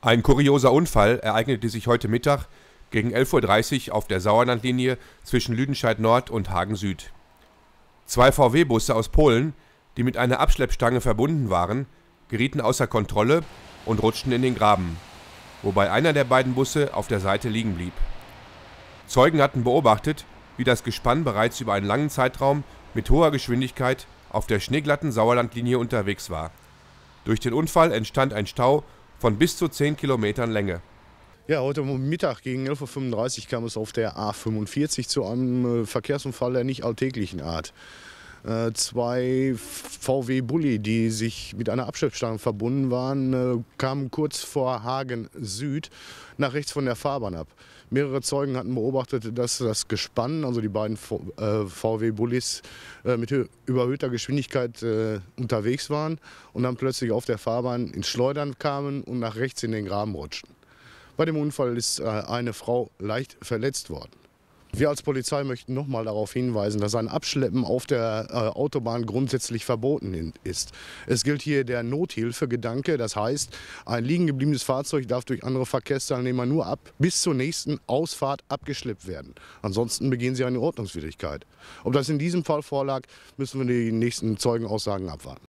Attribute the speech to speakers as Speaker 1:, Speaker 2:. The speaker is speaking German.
Speaker 1: Ein kurioser Unfall ereignete sich heute Mittag gegen 11:30 Uhr auf der Sauerlandlinie zwischen Lüdenscheid Nord und Hagen Süd. Zwei VW-Busse aus Polen, die mit einer Abschleppstange verbunden waren, gerieten außer Kontrolle und rutschten in den Graben, wobei einer der beiden Busse auf der Seite liegen blieb. Zeugen hatten beobachtet, wie das Gespann bereits über einen langen Zeitraum mit hoher Geschwindigkeit auf der schneeglatten Sauerlandlinie unterwegs war. Durch den Unfall entstand ein Stau von bis zu 10 Kilometern Länge.
Speaker 2: Ja, heute Mittag gegen 11:35 Uhr kam es auf der A45 zu einem Verkehrsunfall der nicht alltäglichen Art. Zwei VW-Bulli, die sich mit einer Abschleppstange verbunden waren, kamen kurz vor Hagen Süd nach rechts von der Fahrbahn ab. Mehrere Zeugen hatten beobachtet, dass das Gespann, also die beiden VW-Bullis, mit überhöhter Geschwindigkeit unterwegs waren und dann plötzlich auf der Fahrbahn ins Schleudern kamen und nach rechts in den Graben rutschten. Bei dem Unfall ist eine Frau leicht verletzt worden. Wir als Polizei möchten nochmal darauf hinweisen, dass ein Abschleppen auf der Autobahn grundsätzlich verboten ist. Es gilt hier der Nothilfegedanke, das heißt, ein liegen gebliebenes Fahrzeug darf durch andere Verkehrsteilnehmer nur bis zur nächsten Ausfahrt abgeschleppt werden. Ansonsten begehen sie eine Ordnungswidrigkeit. Ob das in diesem Fall vorlag, müssen wir die nächsten Zeugenaussagen abwarten.